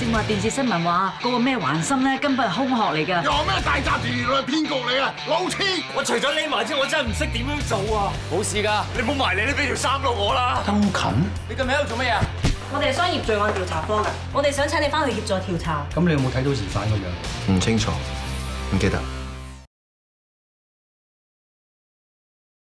正話電視新聞話嗰個咩環心咧，根本係空殼嚟㗎。 又咩大集團原來係騙局嚟啊！老千， 我除咗匿埋之外，我真係唔識點樣做啊！ 冇事㗎， 你唔好埋嚟，你俾條衫到我啦！ 咁近？你今日喺度做咩啊？ 我哋係商業罪案調查科㗎，我哋想請你翻去協助調查。 咁你有冇睇到疑犯個樣？ 唔清楚，唔記得。